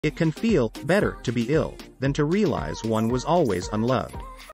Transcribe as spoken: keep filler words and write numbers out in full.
It can feel better to be ill than to realize one was always unloved.